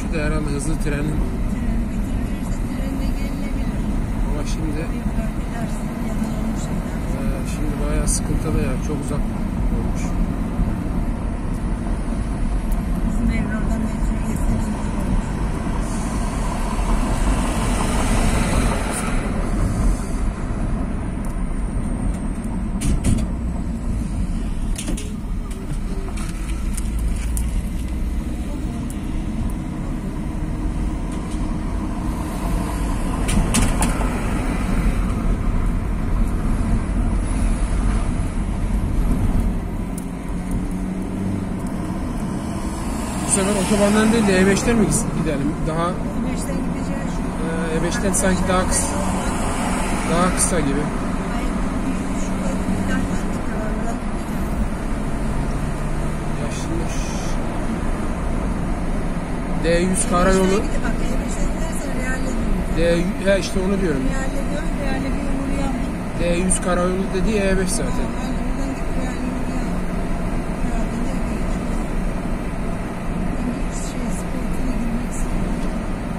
Köprü de herhalde hızlı trenin. Treni bitirirse trenle gelinebilir. Ama şimdi Bir fark edersin ya da olmuş edersin. şimdi bayağı sıkıntılı ya. Çok uzak olmuş. Bizim ev oradan metro geçseniz gibi olmuş. Bu sefer otobandan değil de E5'ten mi gidelim? Daha E5'ten gideceğiz şu. E5'ten sanki daha kısa gibi. Hayır, şu köprüden çıkıyorlar. Ya şimdi D100 karayolu Bak E5'e gidersen Real'e D işte onu diyorum. Real'e diyorum, Real'e bir uğrayalım. D100 karayolu dediği E5 zaten. Aynen, buradan gidip Real'e uğrayalım. Real'de de geçiyor. Ben sportuna girmek istiyorum.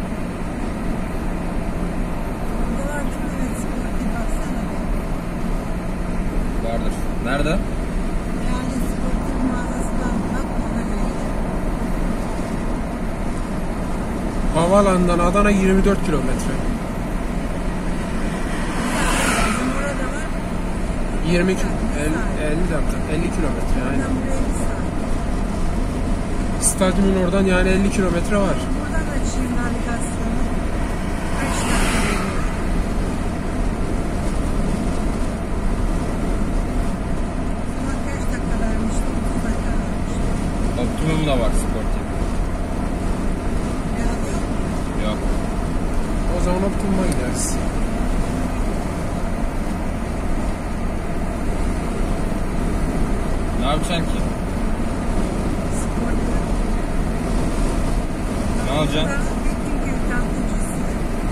Orada var değil mi? Evet, sportuna baksana. Vardır. Nerede? Real'de sportun mağazasından bak, ona göre. Havaalanından Adana 24 kilometre. Bizim orada var. 50 dakika, 50 kilometre yani. Buradan buraya bir saat. Stadyumun oradan yani 50 kilometre var. Buradan açayım navigasyonu. Kaç dakika veriyor? Sana kaç dakika vermiştim? 30 dakika vermiştim. Optimum da var sportif. Real'de yok. Yok. O zaman Optimum'a gideriz. Ne yapacaksın ki? Sportuna. Ne alacaksın? Çünkü tatlıcısı.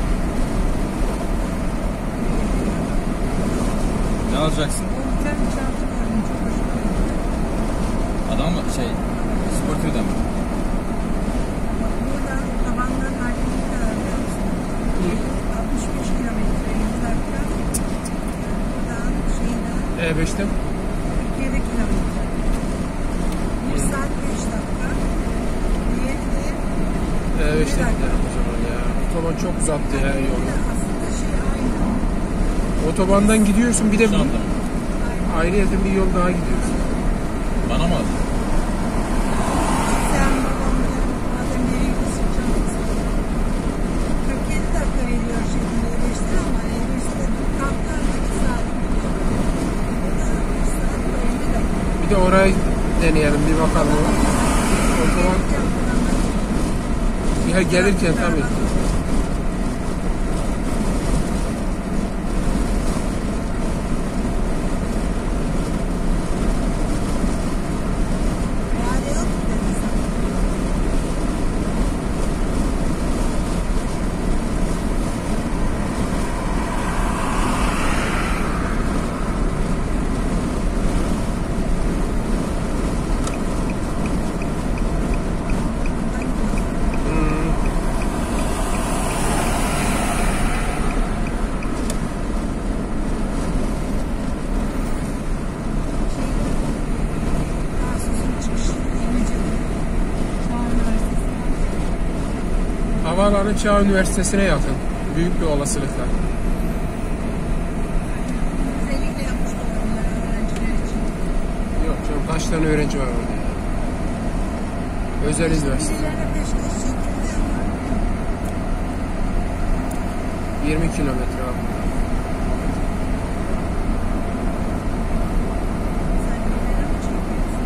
Ne alacaksın? O bir tane çanta gördüm. Çok hoşuma gitti. Adam mı? Sportif'de mi? Bak buradan tabandan hareket kadar biliyor musun? 65 kilometre 100 dakika. Buradan şeyden E5'te 47 kilometre. 1 saat 5 dakika. Diğeri de E5'te gidelim o zaman ya. Otoban çok uzattı ya yolu. aslında şey aynı. Otobandan gidiyorsun bir de Şu anda. Aynı. ayrıyeten bir yol daha gidiyorsun. Bana mı aldın? Sen babamla madem nereye gitsin çantası. 47 dakika veriyor şimdi E5'te ama E5'te kalktan 2 saat. Burada 1 saat 50 dakika. Bir de orayı deneyelim bir bakalım. Otoban ya gelirken tabii. Real'de yok mu dedin sen? Tarsus'un çıkışı İmece'de. Çağ Üniversitesi. Havaalanı Çağ Üniversitesi'ne yakın. Büyük bir olasılıkla. Özellikle yapmış olabilirler öğrenciler için. Yok canım kaç tane öğrenci var orada ya. Özel üniversite. Birilerine peşkeş çekildi ama 20 kilometre abi. sen birilerine mi çekiyorsun?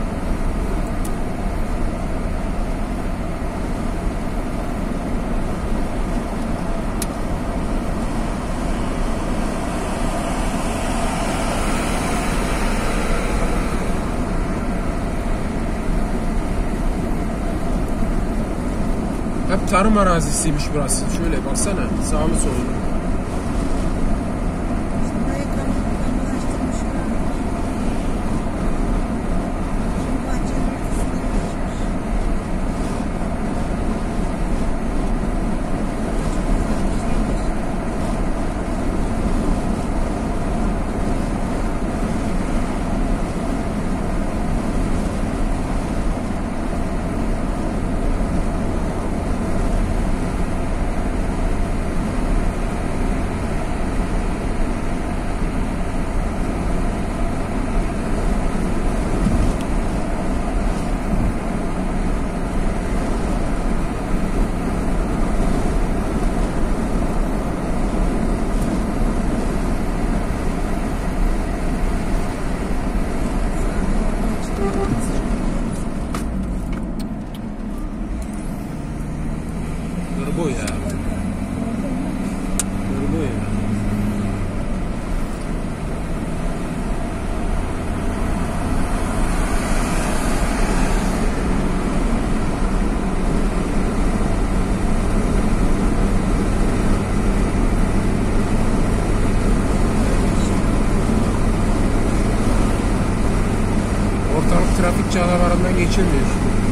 Hep tarım arazisiymiş burası. Şöyle baksana sağlı sollu. Burayı kamulaştırmışlar. Şimdi bahçenin ortasına geçmiş. Turbo ya. Turbo ya. Ortalık trafik canavarından geçilmiyor.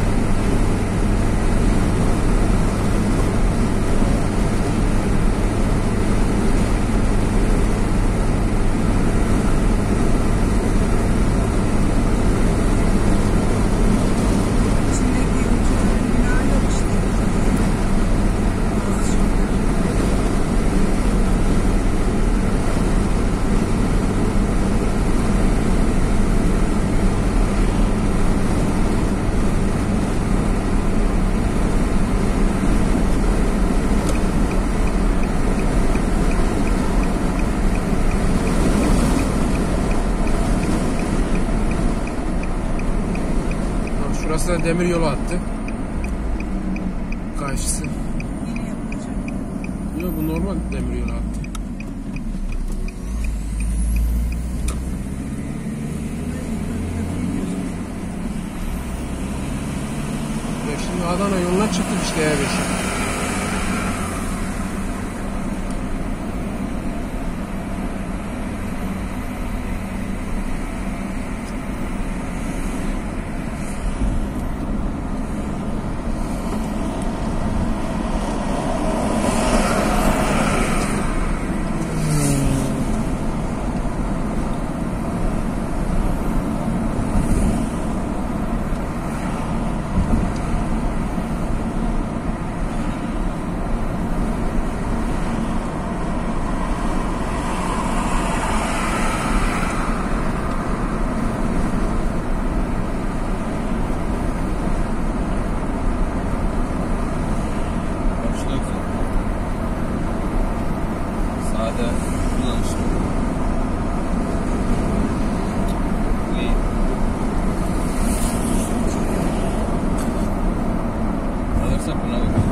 İçindeki yolcuların günahı yok işte. Bazı şeyler. Bak şurası da demir yolu attı. Karşısı. Yeni yapılacak. Yok, bu normal demir yolu attı. Ya şimdi Adana yoluna çıktık işte ya beşi. Bak şu da güzel. Sade kullanışlı. İyi. Alırsak buna bak.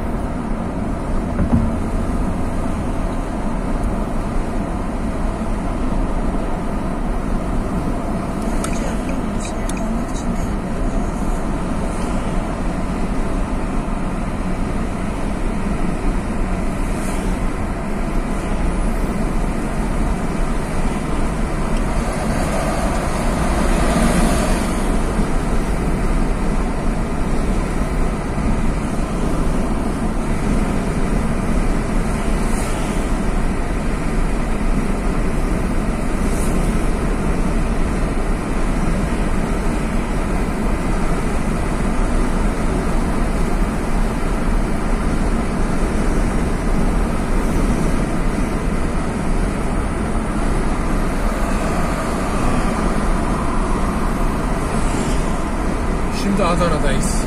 Hoca yapılmış ya. Almak için değil. Şimdi Adana'dayız.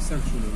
Sen şunu.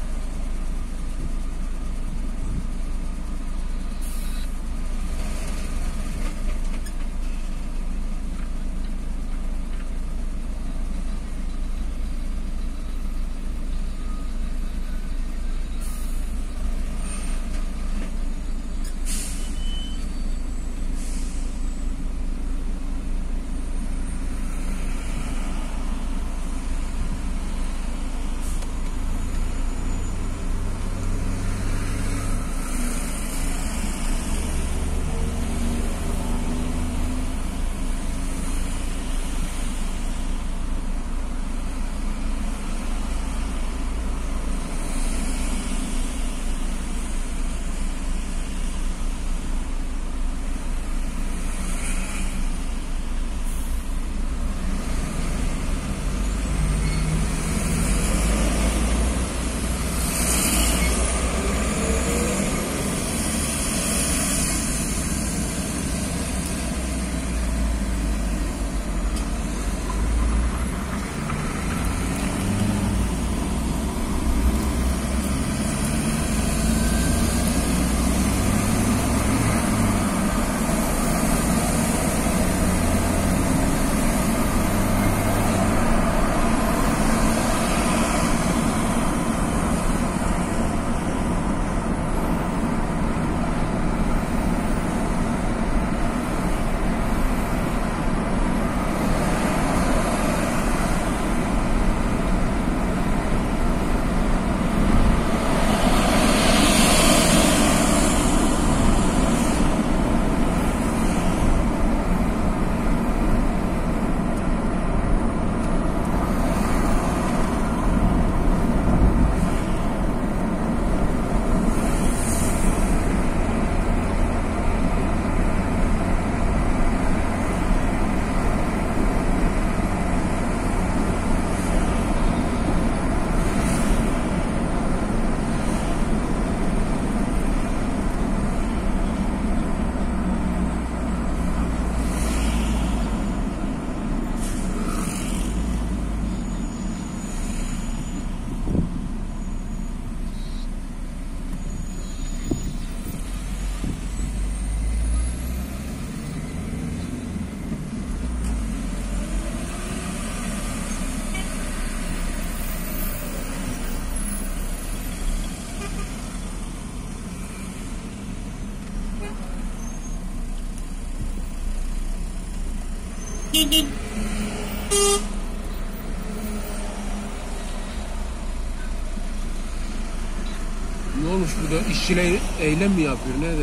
Ne olmuş burada? İşçiler eylem mi yapıyor? Nedir?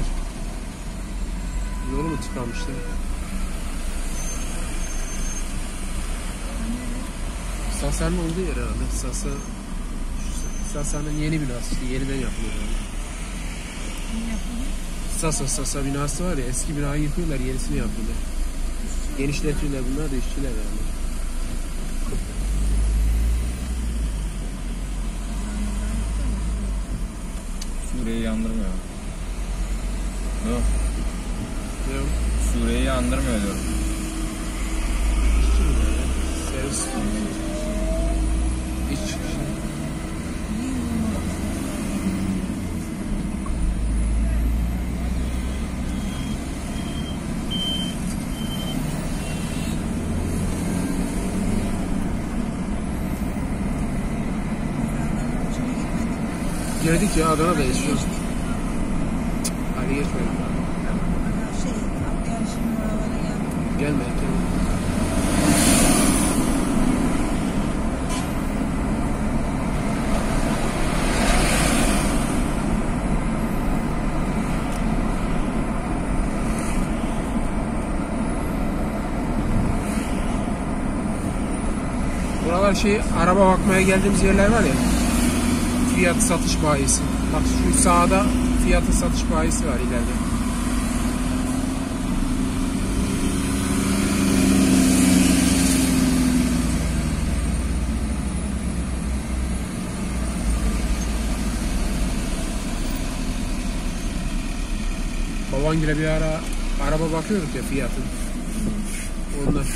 Yolu mu tıkamışlar? Sasa'nın olduğu yer herhalde. Sasa'nın yeni binası işte. Yeniden yapılıyor herhalde. Sasa binası var ya, eski binayı yıkıyorlar, yenisini yapıyorlar. Genişletiyorlar, bunlar da işçiler yani. Suriye'yi yandırmıyor. Yok. Ne o? Suriye'yi andırmıyor diyorum. İşçi mi yani? Servis. İş çıkışı. Girdik ya, Adana'dayız şu an. Hadi geçmeyelim. Yarışın oralara geldim. Gelme, gelme. Buralar araba bakmaya geldiğimiz yerler var ya. Fiyat satış bayisi. Bak şu sağda fiyatı satış bayisi var ileride. Babangile bir ara araba bakıyorduk ya fiyatın. Onlar.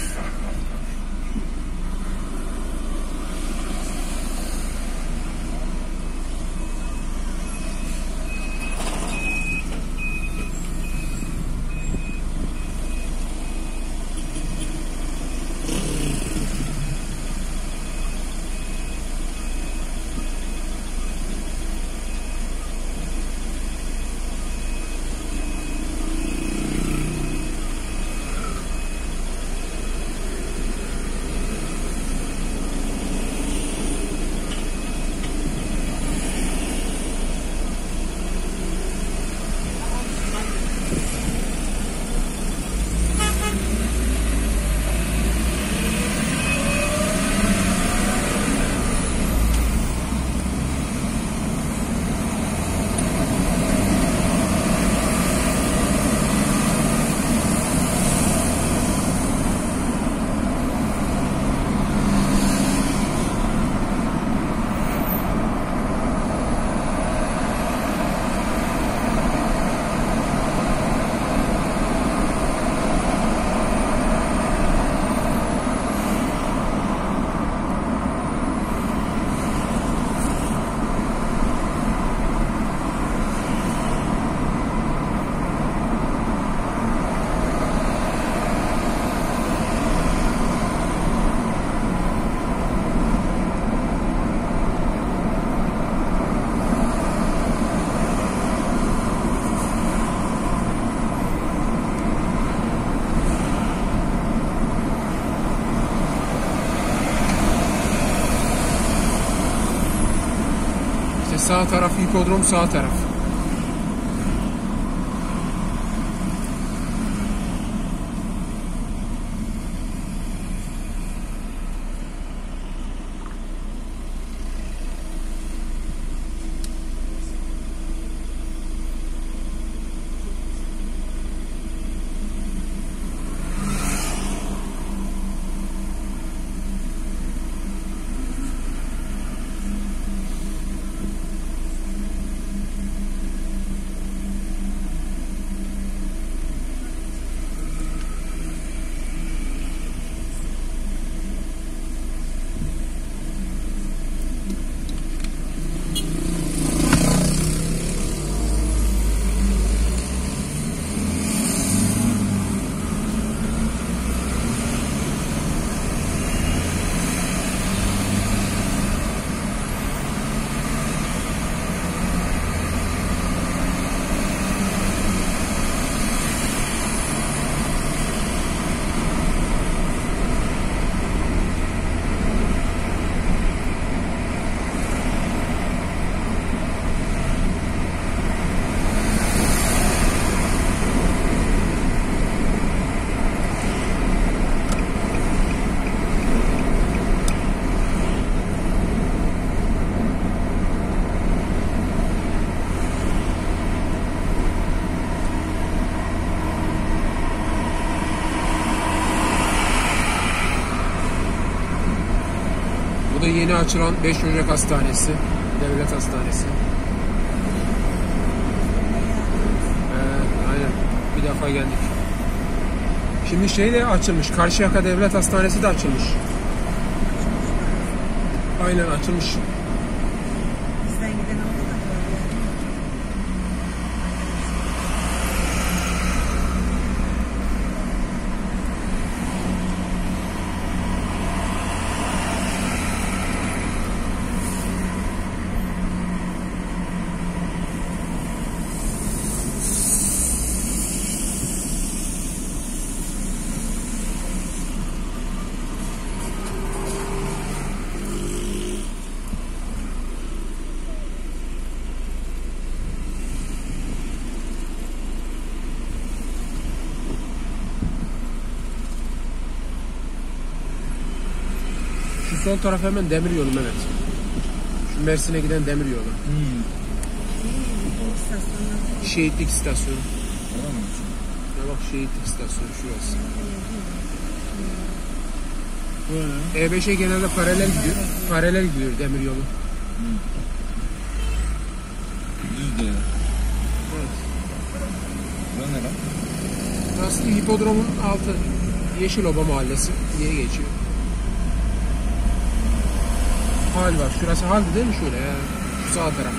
Sağ taraf hipodrom, sağ taraf. Bu da yeni açılan 5 Ocak Hastanesi. Devlet Hastanesi. Aynen. Bir defa geldik. Şimdi şey de açılmış. Karşıyaka Devlet Hastanesi de açılmış. Aynen açılmış. Bizden giden oldu da böyle. Şu sol taraf hemen demiryolu Mehmet. Şu Mersin'e giden demiryolu. İstasyonlar. Şehitlik istasyonu. Tamam mı? Ya bak şehitlik istasyonu şurası. Böyle. E5'e genelde paralel gidiyor demiryolu. Düz diye. Evet. Burası ne lan? Burası hipodromun altı. Yeşiloba Mahallesi diye geçiyor. Hal var. Şurası haldi değil mi şöyle ya? Şu sağ taraf.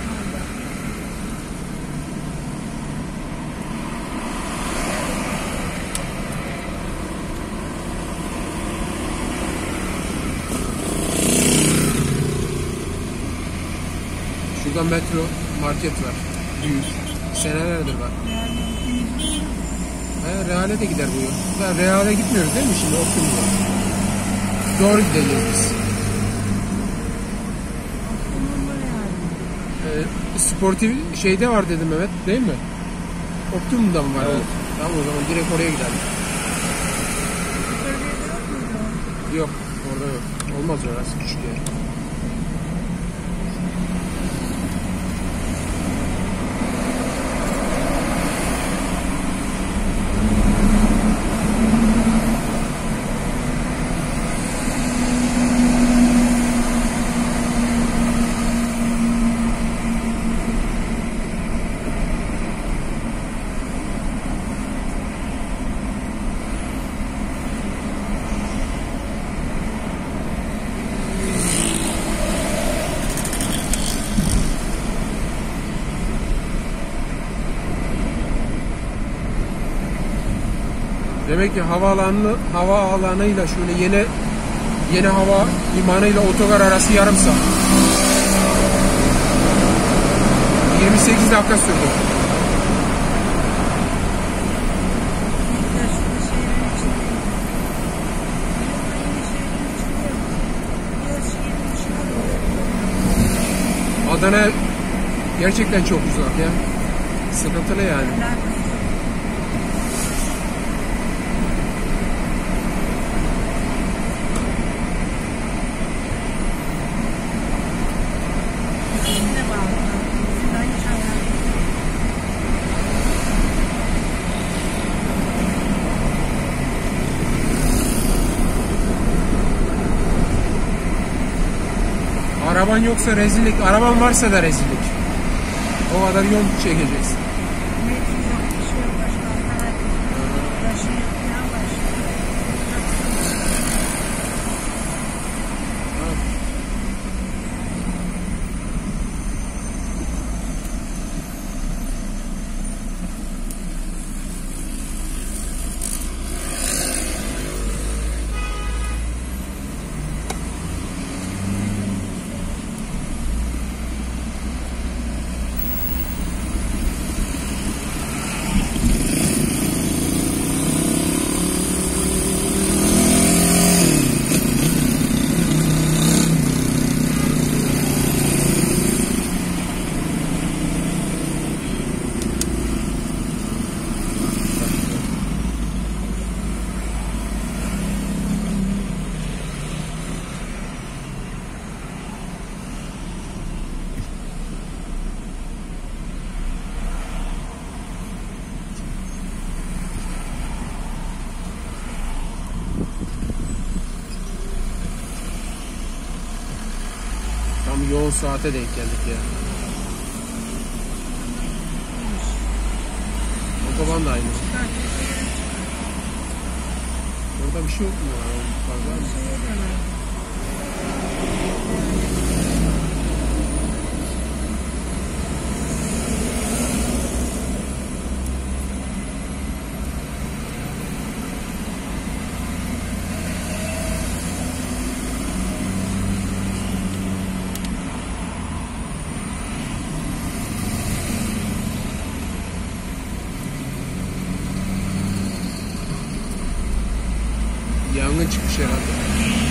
Şurada metro, market var. Büyük. Senelerdir var. Real'e de gider bu yol. Da Real'e gitmiyoruz değil mi şimdi? Optimum'a. Doğru gideceğiz biz. Sportif şeyde var dedim Mehmet değil mi? Optimum'da mı var? Evet. Tamam o zaman direkt oraya gidelim. Yok orada yok. Olmaz orası küçük yer. Demek ki havaalanıyla şöyle yeni hava limanıyla otogar arası yarım saat. 28 dakika sürdü. Gerçekten çok uzak ya. Sıkıntılı yani. Kendine bağlı. Ben hiç hayal etmiyorum. Araban yoksa rezillik, araban varsa da rezillik. O kadar yol çekeceksin. Metro yok, bir şey yok. Başka alternatif yok. Ulaşım yok. Ne var? Tam yoğun saate denk geldik ya. Otoban da aynı. Orada bir şey yok mu ya? Fazla mı? Şeye döner. Yangın çıkmış herhalde.